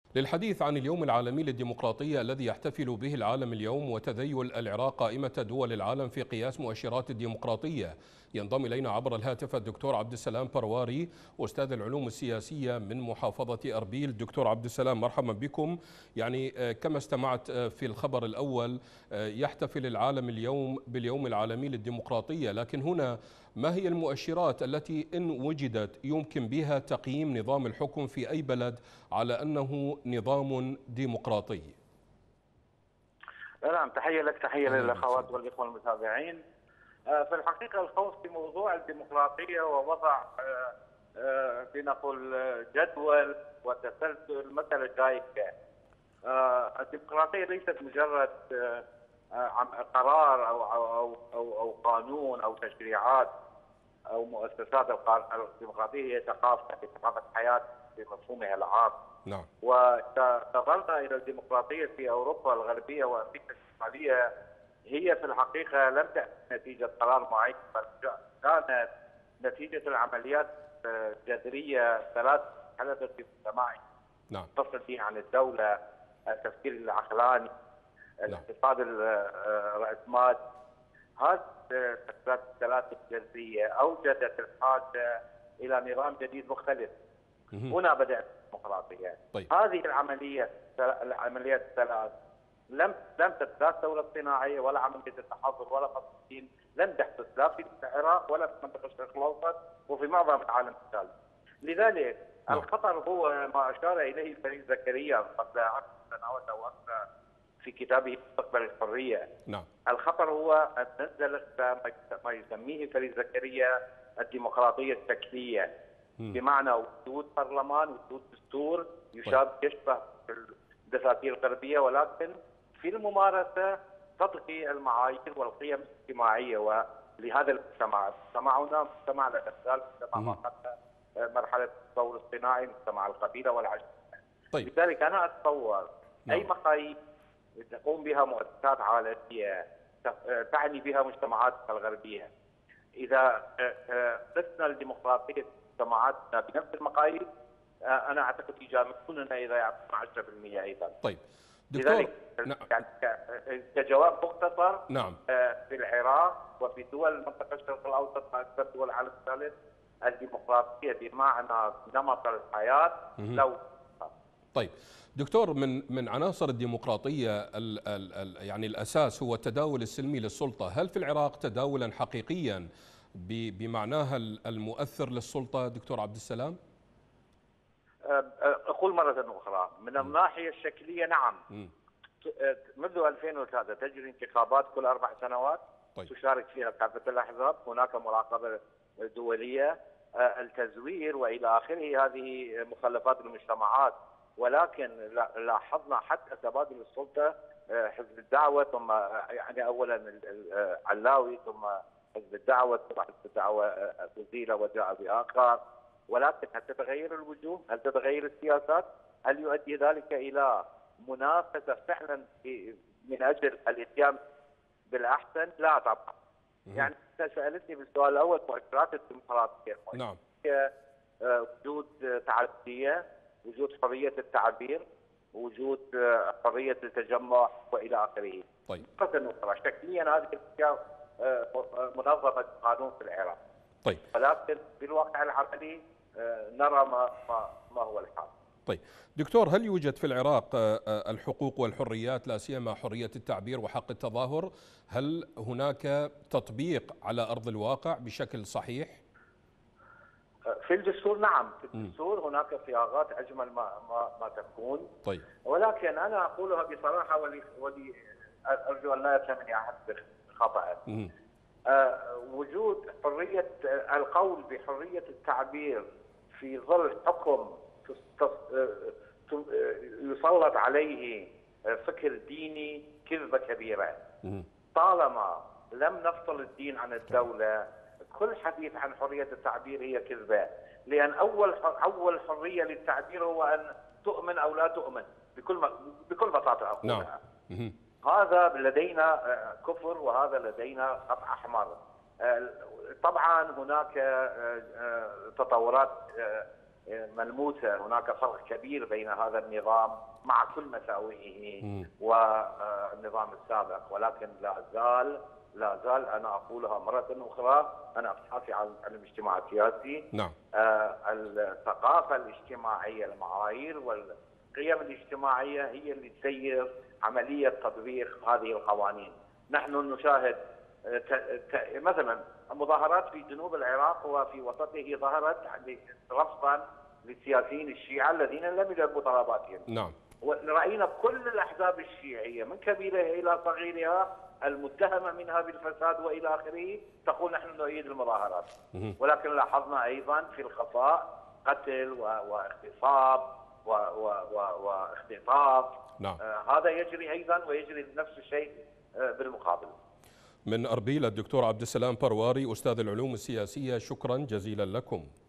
للحديث عن اليوم العالمي للديمقراطية الذي يحتفل به العالم اليوم وتذيل العراق قائمة دول العالم في قياس مؤشرات الديمقراطية، ينضم إلينا عبر الهاتف الدكتور عبد السلام برواري أستاذ العلوم السياسية من محافظة أربيل. دكتور عبد السلام مرحبا بكم. كما استمعت في الخبر الأول، يحتفل العالم اليوم باليوم العالمي للديمقراطية، لكن هنا ما هي المؤشرات التي إن وجدت يمكن بها تقييم نظام الحكم في أي بلد على أنه نظام ديمقراطي؟ نعم، تحية لك، تحية للأخوات والإخوة المتابعين. في الحقيقة الخوض في موضوع الديمقراطية ووضع لنقل جدول وتسلسل مسألة شائكة. الديمقراطية ليست مجرد قرار أو قانون أو تشريعات أو مؤسسات. الديمقراطية هي ثقافة، ثقافة حياة بمفهومها العام. نعم. وتظلنا الى الديمقراطيه في اوروبا الغربيه وامريكا الشماليه هي في الحقيقه لم تاتي نتيجه قرار معين، بل كانت نتيجه العمليات الجذريه ثلاث حدثت في مجتمعنا. نعم. الفصل عن الدوله، التفكير العقلاني، الاقتصاد الرأسمالي. هذه الثلاث الجذريه اوجدت الحاجه الى نظام جديد مختلف. هنا بدأت الديمقراطية. طيب. هذه العمليات الثلاث لا الثورة الصناعية ولا عملية التحضر ولا فلسطين لم تحدث لا في العراق ولا في منطقة الشرق الأوسط وفي معظم العالم الثالث. لذلك الخطر هو ما أشار إليه فريد زكريا قبل 10 سنوات أو أكثر في كتابه مستقبل الحرية. نعم. الخطر هو أن ننزل ما يسميه فريد زكريا الديمقراطية التكلية، بمعنى وجود برلمان، وجود دستور يشبه الدساتير الغربيه، ولكن في الممارسه تطغي المعايير والقيم الاجتماعيه. ولهذا مجتمعنا مجتمع لا تزال مجتمع ما قبل مرحله التطور الصناعي، مجتمع القبيله والعشيره. طيب. لذلك انا اتصور اي مقاييس تقوم بها مؤسسات عالميه تعني بها مجتمعاتنا الغربيه، اذا قسنا الديمقراطيه مجتمعاتنا بنفس المقاييس، انا اعتقد يجاملوننا اذا يعطون 10% ايضا. طيب دكتور، يعني كجواب مختصر، نعم، في العراق وفي دول منطقه الشرق الاوسط واكثر دول العالم الثالث الديمقراطيه بمعنى نمط الحياه لو. طيب دكتور، من عناصر الديمقراطيه يعني الاساس هو التداول السلمي للسلطه، هل في العراق تداولا حقيقيا بمعناها المؤثر للسلطة دكتور عبد السلام؟ أقول مرة أخرى، من الناحية الشكلية نعم. منذ 2003 تجري انتخابات كل 4 سنوات. طيب. تشارك فيها كافة الأحزاب، هناك مراقبة دولية، التزوير وإلى آخره، هذه مخلفات المجتمعات. ولكن لاحظنا حتى تبادل السلطة، حزب الدعوة ثم يعني أولا العلاوي ثم حزب الدعوة ثم حزب الدعوة أزيل وجاء بآخر. ولكن هل تتغير الوجوه؟ هل تتغير السياسات؟ هل يؤدي ذلك إلى منافسة فعلا من أجل الإتيان بالأحسن؟ لا طبعا. يعني أنت سألتني بالسؤال الأول مؤشرات الديمقراطية. نعم. وجود تعددية، وجود حرية التعبير، وجود حرية التجمع وإلى آخره. طيب. شكليا هذه الأشياء منظمة قانون في العراق. طيب. ولكن في الواقع العملي نرى ما هو الحال. طيب دكتور، هل يوجد في العراق الحقوق والحريات، لا سيما حرية التعبير وحق التظاهر؟ هل هناك تطبيق على أرض الواقع بشكل صحيح؟ في الدستور نعم، في الدستور هناك صياغات أجمل ما تكون. طيب. ولكن أنا أقولها بصراحة ولي أرجو أن لا يفهمني أحد خطأ. وجود حرية القول بحرية التعبير في ظل حكم يسلط عليه فكر ديني كذبة كبيرة. طالما لم نفصل الدين عن الدولة، كل حديث عن حرية التعبير هي كذبة، لأن أول حرية للتعبير هو أن تؤمن أو لا تؤمن، بكل بساطة أقولها. نعم. هذا لدينا كفر وهذا لدينا خط أحمر. طبعا هناك تطورات ملموسة. هناك فرق كبير بين هذا النظام مع كل مساوئه والنظام السابق، ولكن لا زال أنا أقولها مرة أخرى، أنا أبحاثي عن الاجتماع السياسي. نعم. الثقافة الاجتماعية، المعايير والقيم الاجتماعية هي اللي تسير عملية تطبيق هذه القوانين. نحن نشاهد مثلا مظاهرات في جنوب العراق وفي وسطه ظهرت رفضا للسياسيين الشيعة الذين لم يلبوا طلباتهم. نعم. ورأينا كل الأحزاب الشيعية من كبيرها إلى صغيرها المتهمة منها بالفساد وإلى آخره تقول نحن نؤيد المظاهرات. ولكن لاحظنا أيضا في الخفاء قتل واغتصاب واختطاف. نعم. هذا يجري أيضا، ويجري نفس الشيء بالمقابل. من أربيل الدكتور عبد السلام برواري أستاذ العلوم السياسية، شكرا جزيلا لكم.